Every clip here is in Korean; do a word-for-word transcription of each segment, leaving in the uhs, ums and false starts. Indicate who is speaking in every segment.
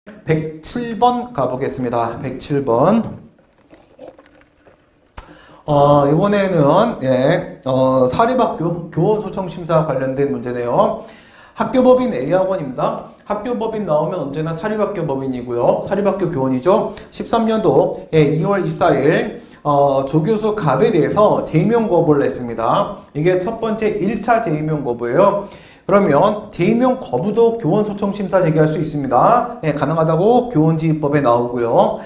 Speaker 1: 백칠 번 가보겠습니다. 백칠 번. 어, 이번에는, 예, 어, 사립학교 교원소청심사 관련된 문제네요. 학교법인 A학원입니다. 학교법인 나오면 언제나 사립학교 법인이고요. 사립학교 교원이죠. 십삼 년도 예, 이월 이십사일 어, 조교수 갑에 대해서 재임용 거부를 냈습니다. 이게 첫 번째 일 차 재임용 거부예요. 그러면 재임용 거부도 교원소청심사 제기할 수 있습니다. 예, 가능하다고 교원지휘법에 나오고요.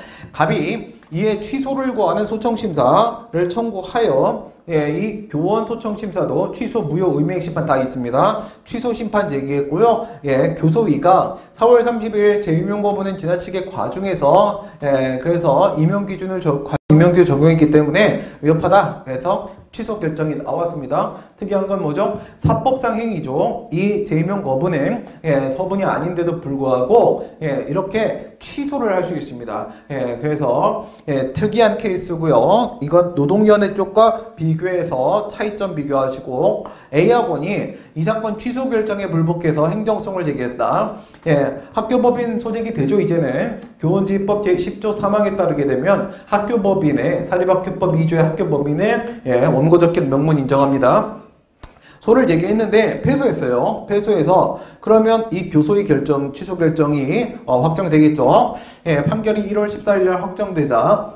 Speaker 1: 갑이 이에 취소를 구하는 소청심사를 청구하여 예, 이 교원소청심사도 취소, 무효, 의무행위 심판 다 있습니다. 취소 심판 제기했고요. 예, 교소위가 사월 삼십일 재임용 거부는 지나치게 과중해서 예, 그래서 임용 기준을 저, 임용규 적용했기 때문에 위협하다. 그래서 취소 결정이 나왔습니다. 특이한 건 뭐죠? 사법상 행위죠. 이 재임용 거부는 예, 처분이 아닌데도 불구하고 예, 이렇게 취소를 할 수 있습니다. 예, 그래서 예, 특이한 케이스고요. 이건 노동위원회 쪽과 비교해서 차이점 비교하시고 A학원이 이 사건 취소 결정에 불복해서 행정소송을 제기했다. 예, 학교법인 소재기 되죠. 이제는 교원지휘법 제십 조 삼 항에 따르게 되면 학교법인의 사립학교법 이 조의 학교법인의 예, 원고적격 명문 인정합니다. 소를 제기했는데 패소했어요. 패소해서 그러면 이 교소의 결정, 취소 결정이 어, 확정되겠죠. 예, 판결이 일월 십사일 날 확정되자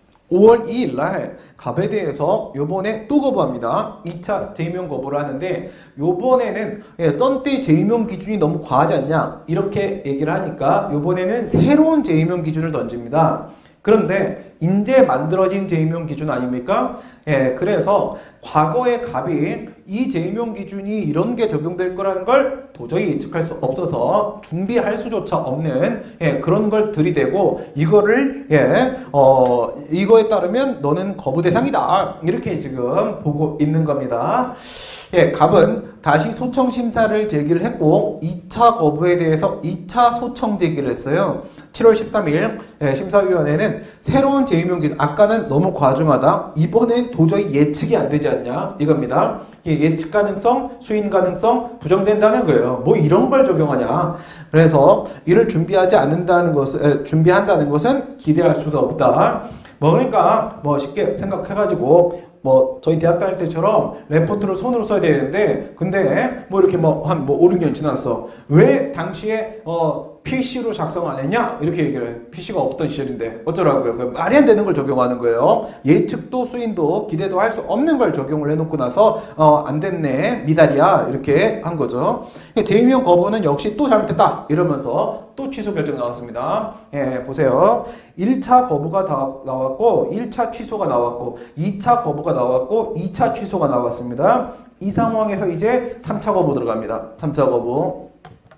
Speaker 1: 오월 이일 날 갑에 대해서 요번에 또 거부합니다. 이 차 재임용 거부를 하는데 요번에는 예, 전때 재임용 기준이 너무 과하지 않냐 이렇게 얘기를 하니까 요번에는 새로운 재임용 기준을 던집니다. 그런데 이제 만들어진 재임용 기준 아닙니까? 예, 그래서 과거의 갑이 이 재임용 기준이 이런 게 적용될 거라는 걸 도저히 예측할 수 없어서 준비할 수조차 없는 예, 그런 걸 들이대고 이거를 예, 어, 이거에 따르면 너는 거부 대상이다 이렇게 지금 보고 있는 겁니다. 예, 갑은 다시 소청 심사를 제기를 했고 이 차 거부에 대해서 이 차 소청 제기를 했어요. 칠월 십삼일 예, 심사위원회는 새로운 재임용 기준, 아까는 너무 과중하다. 이번엔 도저히 예측이 안 되지 않냐 이겁니다. 예측 가능성, 수인 가능성 부정된다는 거예요. 뭐 이런 걸 적용하냐. 그래서 이를 준비하지 않는다는 것은 에, 준비한다는 것은 기대할 수도 없다. 뭐 그러니까 뭐 쉽게 생각해가지고 뭐 저희 대학 다닐 때처럼 레포트를 손으로 써야 되는데 근데 뭐 이렇게 뭐 한 뭐 오, 육 년 지났어. 왜 당시에 어 피시로 작성 안 했냐? 이렇게 얘기를 해요. 피시가 없던 시절인데 어쩌라고요? 그 말이 안 되는 걸 적용하는 거예요. 예측도 수인도 기대도 할 수 없는 걸 적용을 해놓고 나서 어, 안 됐네 미달이야 이렇게 한 거죠. 재임용 거부는 역시 또 잘못했다 이러면서 또 취소 결정 나왔습니다. 예, 보세요. 일 차 거부가 다 나왔고 일 차 취소가 나왔고 이 차 거부가 나왔고 이 차 취소가 나왔습니다. 이 상황에서 이제 삼 차 거부 들어갑니다. 삼 차 거부.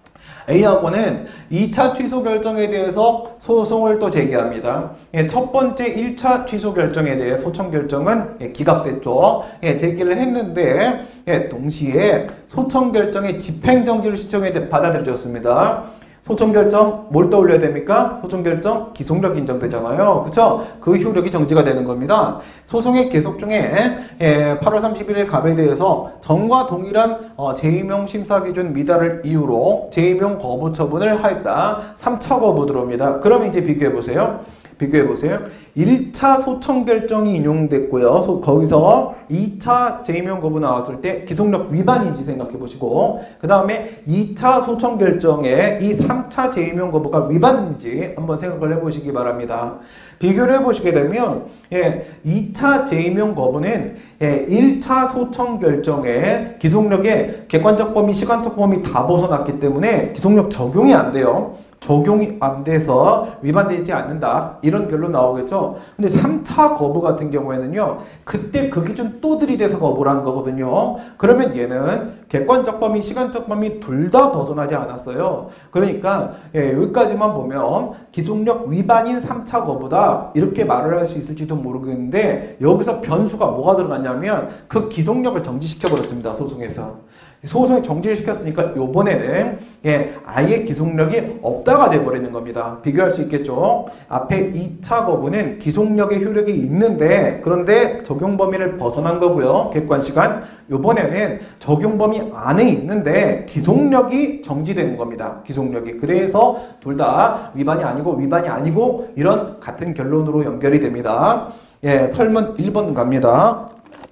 Speaker 1: A학원은 이 차 취소 결정에 대해서 소송을 또 제기합니다. 예, 첫 번째 일 차 취소 결정에 대해 소청 결정은 예, 기각됐죠. 예, 제기를 했는데 예, 동시에 소청 결정의 집행정지를 시청에 받아들여졌습니다. 소청 결정 뭘 떠올려야 됩니까? 소청 결정 기속력 인정되잖아요. 그쵸? 그 효력이 정지가 되는 겁니다. 소송의 계속 중에 예, 팔월 삼십일일 갑에 대해서 전과 동일한 어, 재임용 심사 기준 미달을 이유로 재임용 거부 처분을 하였다. 삼 차 거부 들어옵니다. 그럼 이제 비교해 보세요. 비교해 보세요. 일 차 소청 결정이 인용됐고요. 소, 거기서 이 차 재임용 거부 나왔을 때 기속력 위반인지 생각해 보시고 그 다음에 이 차 소청 결정에 이 삼 차 재임용 거부가 위반인지 한번 생각을 해보시기 바랍니다. 비교를 해보시게 되면 예, 이 차 재임용 거부는 예, 일 차 소청 결정에 기속력의 객관적 범위, 시간적 범위 다 벗어났기 때문에 기속력 적용이 안 돼요. 적용이 안 돼서 위반되지 않는다. 이런 결론 나오겠죠. 근데 삼 차 거부 같은 경우에는요. 그때 그 기준 또 들이대서 거부를 한 거거든요. 그러면 얘는 객관적 범위, 시간적 범위 둘 다 벗어나지 않았어요. 그러니까 예, 여기까지만 보면 기속력 위반인 삼 차 거부다. 이렇게 말을 할 수 있을지도 모르겠는데 여기서 변수가 뭐가 들어갔냐면 그 기속력을 정지시켜 버렸습니다. 소송에서. 소송이 정지를 시켰으니까 요번에는 예, 아예 기속력이 없다가 돼버리는 겁니다. 비교할 수 있겠죠. 앞에 이 차 거부는 기속력의 효력이 있는데 그런데 적용 범위를 벗어난 거고요. 객관시간. 요번에는 적용 범위 안에 있는데 기속력이 정지되는 겁니다. 기속력이. 그래서 둘 다 위반이 아니고 위반이 아니고 이런 같은 결론으로 연결이 됩니다. 예, 설문 일 번 갑니다.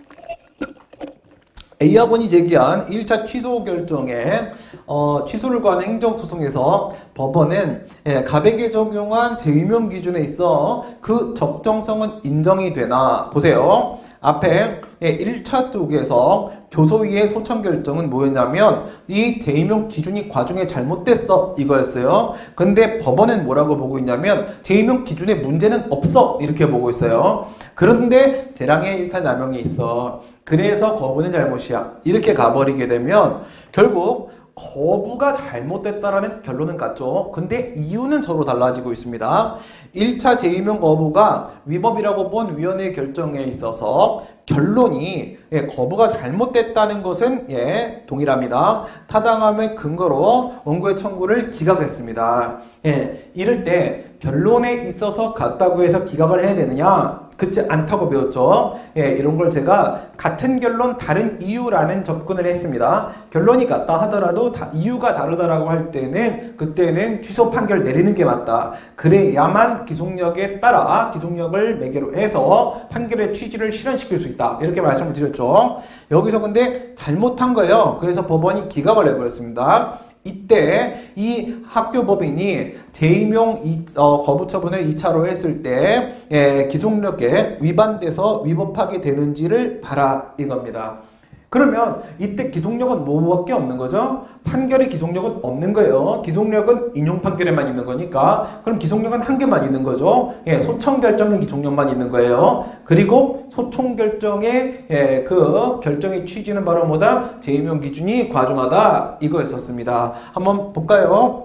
Speaker 1: A학원이 제기한 일 차 취소 결정에 어, 취소를 구한 행정소송에서 법원은 예, 갑에게 적용한 재임용 기준에 있어 그 적정성은 인정이 되나 보세요. 앞에 예, 일 차 쪽에서 교소위의 소청 결정은 뭐였냐면 이 재임용 기준이 과중에 잘못됐어 이거였어요. 근데 법원은 뭐라고 보고 있냐면 재임용 기준에 문제는 없어 이렇게 보고 있어요. 그런데 재량의 일탈 남용이 있어. 그래서 거부는 잘못이야. 이렇게 가버리게 되면 결국 거부가 잘못됐다라는 결론은 같죠. 근데 이유는 서로 달라지고 있습니다. 일 차 재임용 거부가 위법이라고 본 위원회의 결정에 있어서 결론이 예, 거부가 잘못됐다는 것은 예, 동일합니다. 타당함의 근거로 원고의 청구를 기각했습니다. 예, 이럴 때 결론에 있어서 같다고 해서 기각을 해야 되느냐? 그렇지 않다고 배웠죠. 예, 이런 걸 제가 같은 결론 다른 이유라는 접근을 했습니다. 결론이 같다 하더라도 다 이유가 다르다라고 할 때는 그때는 취소 판결 내리는 게 맞다. 그래야만 기속력에 따라 기속력을 매개로 해서 판결의 취지를 실현시킬 수 있다. 이렇게 말씀을 드렸죠. 여기서 근데 잘못한 거예요. 그래서 법원이 기각을 해버렸습니다. 이때 이 학교법인이 재임용 이, 어, 거부 처분을 이 차로 했을 때 예, 기속력에 위반돼서 위법하게 되는지를 봐라 이겁니다. 그러면 이때 기속력은 뭐밖에 없는 거죠? 판결의 기속력은 없는 거예요. 기속력은 인용 판결에만 있는 거니까 그럼 기속력은 한 개만 있는 거죠. 예, 소청 결정의 기속력만 있는 거예요. 그리고 소청 결정의 예, 그 결정의 취지는 바로 뭐다? 재임용 기준이 과중하다 이거였었습니다. 한번 볼까요?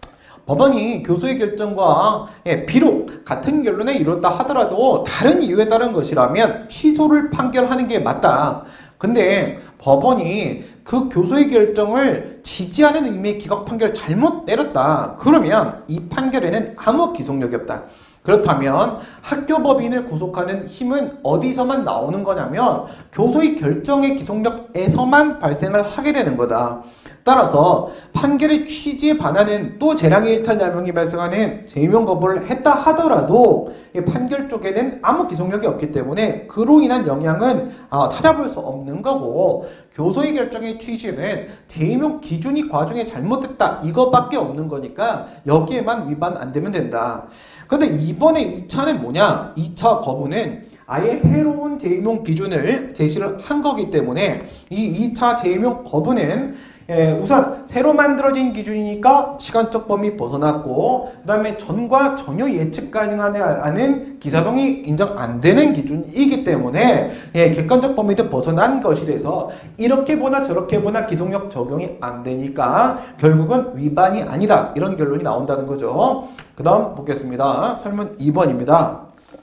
Speaker 1: 법원이 교수의 결정과 예, 비록 같은 결론에 이뤘다 하더라도 다른 이유에 따른 것이라면 취소를 판결하는 게 맞다. 근데 법원이 그 교수의 결정을 지지하는 의미의 기각 판결을 잘못 내렸다. 그러면 이 판결에는 아무 기속력이 없다. 그렇다면 학교법인을 구속하는 힘은 어디서만 나오는 거냐면 교수의 결정의 기속력에서만 발생을 하게 되는 거다. 따라서 판결의 취지에 반하는 또 재량의 일탈 남용이 발생하는 재임용 거부를 했다 하더라도 판결 쪽에는 아무 기속력이 없기 때문에 그로 인한 영향은 찾아볼 수 없는 거고 교소의 결정의 취지는 재임용 기준이 과중에 잘못됐다 이것밖에 없는 거니까 여기에만 위반 안 되면 된다. 근데 이번에 이 차는 뭐냐? 이 차 거부는 아예 새로운 재임용 기준을 제시를 한 거기 때문에 이 이 차 재임용 거부는 예, 우선 새로 만들어진 기준이니까 시간적 범위 벗어났고 그 다음에 전과 전혀 예측 가능하지 않은 기사동이 인정 안 되는 기준이기 때문에 예, 객관적 범위도 벗어난 것이라서 이렇게 보나 저렇게 보나 기속력 적용이 안 되니까 결국은 위반이 아니다 이런 결론이 나온다는 거죠. 그 다음 보겠습니다. 설문 이 번입니다.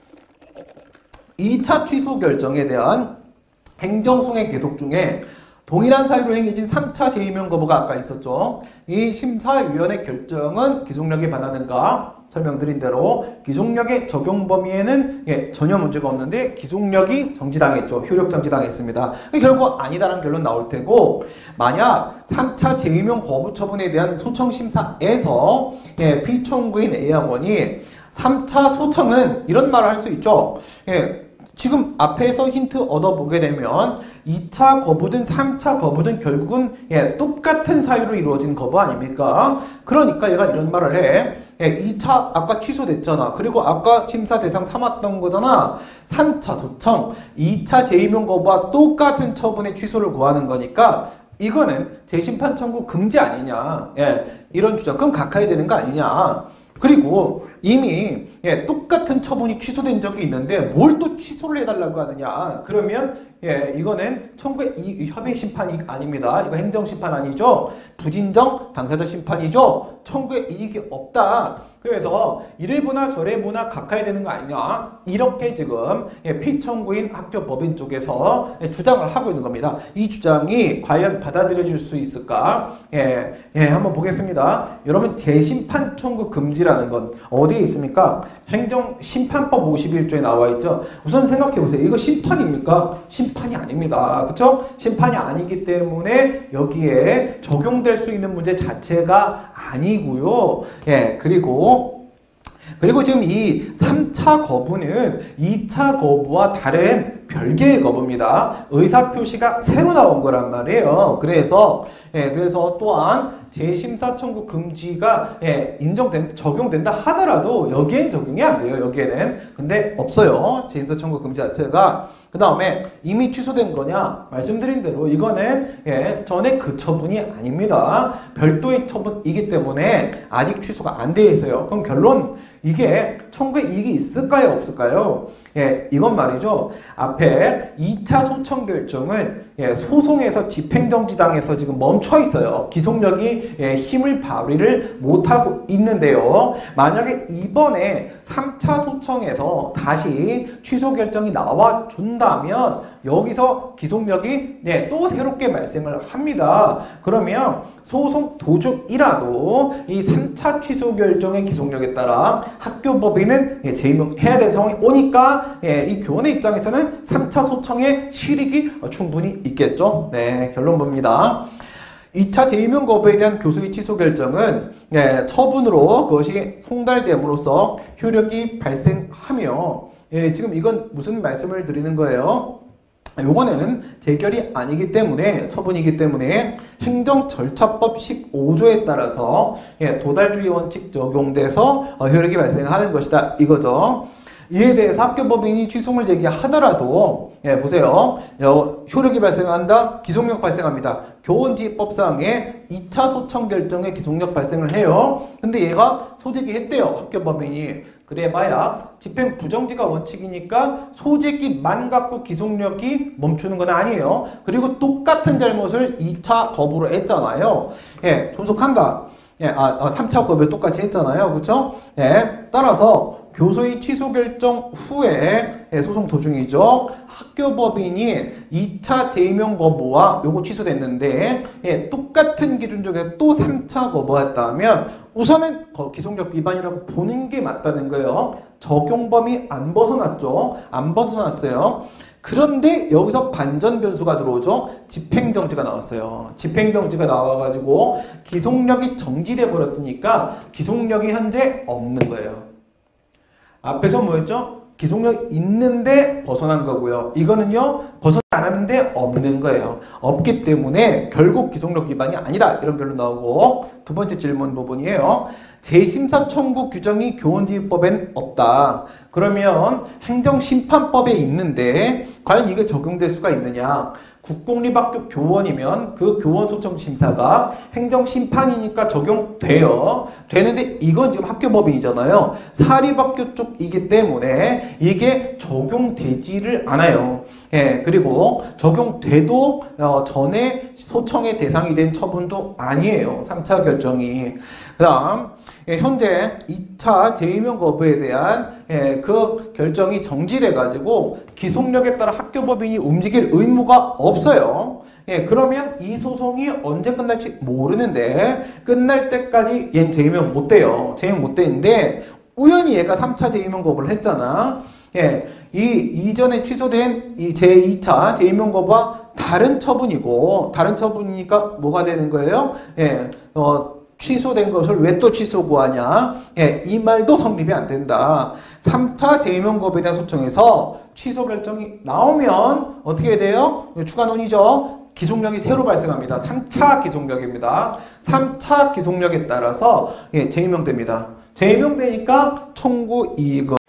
Speaker 1: 이 차 취소 결정에 대한 행정소송의 계속 중에 동일한 사유로 행해진 삼 차 재임용 거부가 아까 있었죠. 이 심사위원회 결정은 기속력에 반하는가? 설명드린 대로 기속력의 적용 범위에는 예, 전혀 문제가 없는데 기속력이 정지당했죠. 효력 정지당했습니다. 결국 아니다라는 결론 나올 테고 만약 삼 차 재임용 거부 처분에 대한 소청심사에서 예, 피청구인 A학원이 삼 차 소청은 이런 말을 할 수 있죠. 예, 지금 앞에서 힌트 얻어보게 되면 이 차 거부든 삼 차 거부든 결국은 예, 똑같은 사유로 이루어진 거부 아닙니까? 그러니까 얘가 이런 말을 해. 예, 이 차 아까 취소됐잖아. 그리고 아까 심사 대상 삼았던 거잖아. 삼 차 소청, 이 차 재임용 거부와 똑같은 처분의 취소를 구하는 거니까 이거는 재심판 청구 금지 아니냐. 예, 이런 주장. 그럼 각하해야 되는 거 아니냐. 그리고 이미 예, 똑같은 처분이 취소된 적이 있는데 뭘 또 취소를 해달라고 하느냐. 그러면 예, 이거는 청구의 이 협의 심판이 아닙니다. 이거 행정 심판 아니죠. 부진정 당사자 심판이죠. 청구의 이익이 없다. 그래서 이래보나 저래보나 각하해야 되는 거 아니냐, 이렇게 지금 예, 피청구인 학교법인 쪽에서 예, 주장을 하고 있는 겁니다. 이 주장이 과연 받아들여질 수 있을까? 예, 예, 한번 보겠습니다. 여러분, 재심판 청구 금지라는 건 어디에 있습니까? 행정심판법 오십일 조에 나와 있죠. 우선 생각해 보세요. 이거 심판입니까? 심판이 아닙니다. 그렇죠? 심판이 아니기 때문에 여기에 적용될 수 있는 문제 자체가 아니고요. 예, 그리고 그리고 지금 이 삼 차 거부는 이 차 거부와 다른 별개의 거부입니다. 의사표시가 새로 나온 거란 말이에요. 그래서 예, 그래서 또한 재심사 청구 금지가 예, 인정된 적용된다 하더라도 여기엔 적용이 안 돼요. 여기에는. 근데 없어요. 재심사 청구 금지 자체가. 그 다음에 이미 취소된 거냐? 말씀드린 대로 이거는 예, 전에 그 처분이 아닙니다. 별도의 처분이기 때문에 아직 취소가 안 돼 있어요. 그럼 결론, 이게 청구에 이익이 있을까요? 없을까요? 예, 이건 말이죠. 앞에 이 차 소청 결정은 예, 소송에서 집행정지당해서 지금 멈춰 있어요. 기속력이 예, 힘을 발휘를 못하고 있는데요. 만약에 이번에 삼 차 소청에서 다시 취소 결정이 나와 준다면 여기서 기속력이 예, 또 새롭게 발생을 합니다. 그러면 소송 도중이라도 이 삼 차 취소 결정의 기속력에 따라 학교법인은 예, 재임용해야 될 상황이 오니까 예, 이 교원의 입장에서는 삼 차 소청의 실익이 충분히 있겠죠. 네, 결론 봅니다. 이 차 재임용 거부에 대한 교수의 취소 결정은 예, 처분으로 그것이 송달됨으로써 효력이 발생하며, 예, 지금 이건 무슨 말씀을 드리는 거예요? 요거는 재결이 아니기 때문에, 처분이기 때문에 행정절차법 십오 조에 따라서 예, 도달주의 원칙 적용돼서 어, 효력이 발생하는 것이다 이거죠. 이에 대해서 학교법인이 취소를 제기하더라도 예, 보세요. 어, 효력이 발생한다. 기속력 발생합니다. 교원지법상에 이 차 소청 결정에 기속력 발생을 해요. 근데 얘가 소제기했대요. 학교법인이. 그래봐야 집행 부정지가 원칙이니까 소제기만 갖고 기속력이 멈추는 건 아니에요. 그리고 똑같은 잘못을 이 차 거부로 했잖아요. 예, 존속한다. 예, 아, 아, 삼 차 거부에 똑같이 했잖아요. 그쵸? 예, 따라서 교수의 취소 결정 후에 예, 소송 도중이죠. 학교법인이 이 차 재임용 거부와 요거 취소됐는데 예, 똑같은 기준 중에 또 삼 차 거부했다면 우선은 기속력 위반이라고 보는 게 맞다는 거예요. 적용 범위 안 벗어났죠. 안 벗어났어요. 그런데 여기서 반전 변수가 들어오죠. 집행정지가 나왔어요. 집행정지가 나와가지고 기속력이 정지돼 버렸으니까 기속력이 현재 없는 거예요. 앞에서 뭐였죠? 기속력이 있는데 벗어난 거고요. 이거는요, 벗어나지 않았는데 없는 거예요. 없기 때문에 결국 기속력 위반이 아니다. 이런 결론 나오고, 두 번째 질문 부분이에요. 재심사 청구 규정이 교원지휘법엔 없다. 그러면 행정심판법에 있는데 과연 이게 적용될 수가 있느냐? 국공립학교 교원이면 그 교원 소청 심사가 행정심판이니까 적용돼요. 되는데 이건 지금 학교법인이잖아요. 사립학교 쪽이기 때문에 이게 적용되지를 않아요. 예, 그리고 적용돼도 어, 전에 소청의 대상이 된 처분도 아니에요. 삼 차 결정이. 그 다음 예, 현재 이 차 재임용 거부에 대한 예, 그 결정이 정지돼가지고 기속력에 따라 학교법인이 움직일 의무가 없어요. 예, 그러면 이 소송이 언제 끝날지 모르는데 끝날 때까지 얘는 재임용 못 돼요. 재임용 못 되는데 우연히 얘가 삼 차 재임용 거부를 했잖아. 예, 이 이전에 취소된 이 제이 차 재임용 거부와 다른 처분이고 다른 처분이니까 뭐가 되는 거예요? 예, 어. 취소된 것을 왜 또 취소 구하냐? 예, 이 말도 성립이 안 된다. 삼 차 재임용 거부에 대한 소청에서 취소 결정이 나오면 어떻게 돼요? 추가 논의죠. 기속력이 새로 발생합니다. 삼 차 기속력입니다. 삼 차 기속력에 따라서 예, 재임용됩니다. 재임용되니까 청구 이익은